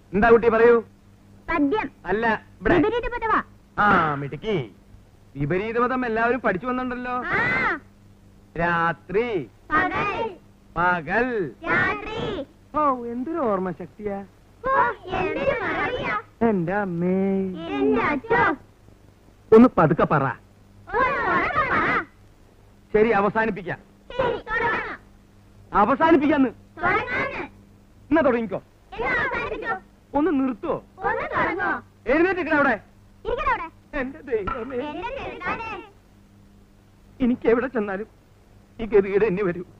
എന്താ കുട്ടി പറയൂ. പദ്യം അല്ല ആ മിടുക്കി. വിപരീതപദം എല്ലാവരും പഠിച്ചു വന്നിട്ടുണ്ടല്ലോ. രാത്രി പകൽ. ഓ എന്തൊരു ഓർമ്മ ശക്തിയാ എന്റെ അമ്മേ. ഒന്ന് പതുക്കെ പറ. ശരി അവസാനിപ്പിക്കാം. അവസാനിപ്പിക്കാന്ന് എന്നാ തുടങ്ങിക്കോ. ഒന്ന് നിർത്തുവോ? എഴുന്നേറ്റിക്കണ അവിടെ. എന്റെ ദൈവമേ, എനിക്ക് എവിടെ ചെന്നാലും ഈ ഗതികേട് എന്നെ വരൂ.